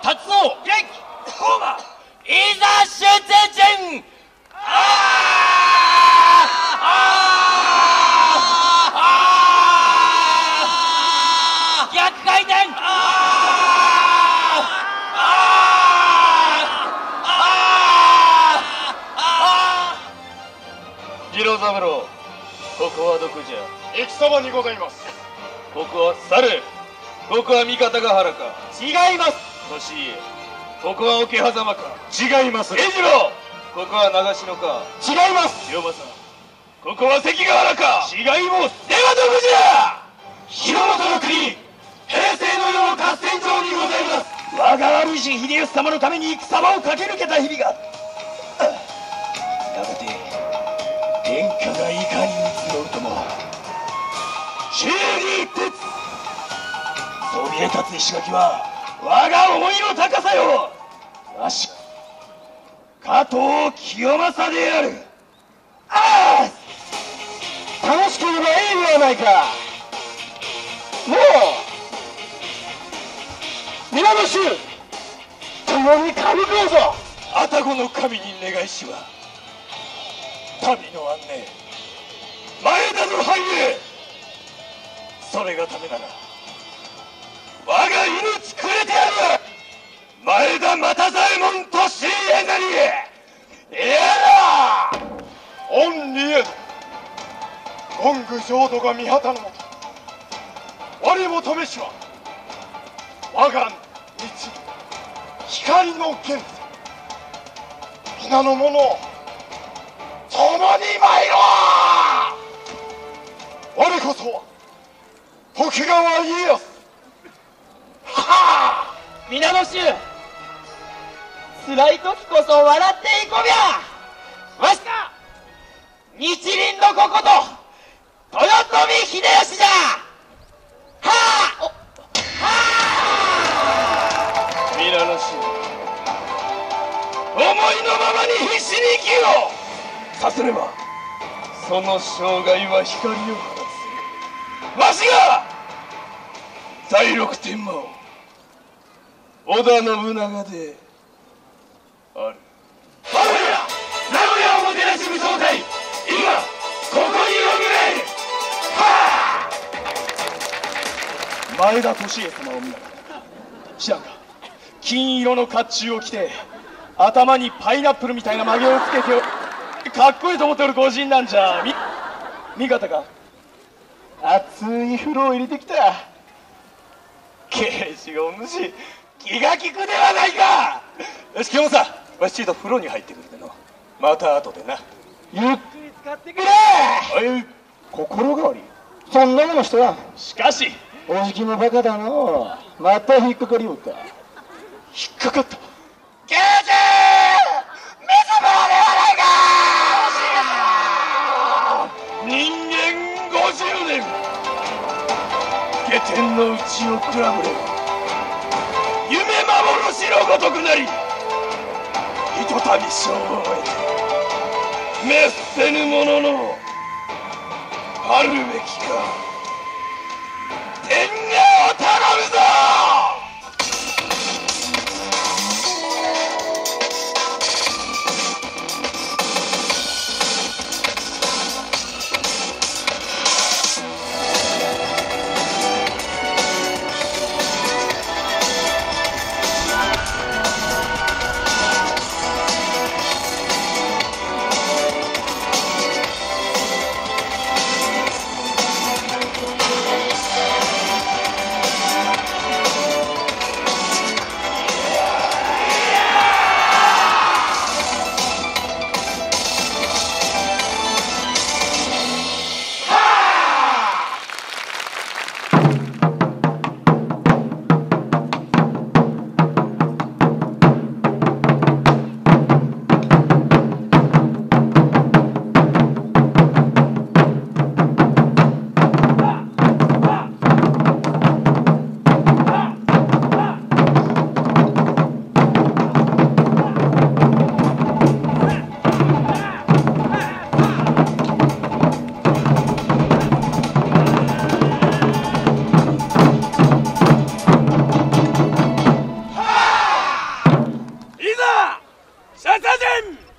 発動元気コーマいざ出陣逆回転次郎三郎、ここはどこじゃ。 戦場にございます。 ここは猿、ここは三方ヶ原か。 違います。 利家、ここは桶狭間か。 違います。 慶次郎、ここは長篠か。 違います。 龍馬さん、ここは関ヶ原か。 違います。 ではどこじゃ。 広元の国、平成の世の合戦場にございます。我が主秀吉様のために戦場を駆け抜けた日々が、やがて天下がいかに移ろうとも忠義一徹、そびえ立つ石垣は我が思いの高さよ。わし加藤清正である。楽しければええではないか。もう皆の衆共にかみこうぞ。愛宕の神に願いしは旅の安寧、前田の繁栄、それがためなら我が命くれてやる。前田又左衛門と信玄なりやら御利恵権具浄土が御旗のもと、我求めしは我が道光の現世、皆の者を共に参ろう。我こそは徳川家康。はあ、 皆の衆、辛い時こそ笑っていこびゃ。わしか日輪のここと豊臣秀吉じゃ。はあ、皆の衆、思いのままに必死に生きよう。 さすればその生涯は光を放つ。わしが第六天魔王織田信長である。 我ら名古屋をもてなし武将隊、今ここにおぐれ。はあ、前田利家様を見ながら知らんか。金色の甲冑を着て頭にパイナップルみたいな髷をつけてかっこいいと思っておる御仁なんじゃ。味方か。熱い風呂を入れてきた。慶次お主気が利くではないか。よし、今日もさ、わしちと風呂に入ってくるでの。また後でな。ゆっくり使ってくれ。はい。心変わり、そんなもの人は。しかしおじきもバカだの。また引っかかりおった。引っかかった。慶次、水場ではないか。人間50年、下天の内をくらぶれば夢幻のごとくなり、ひとたび生を終えて滅せぬもののあるべきか。天下を頼むぞ。 殺陣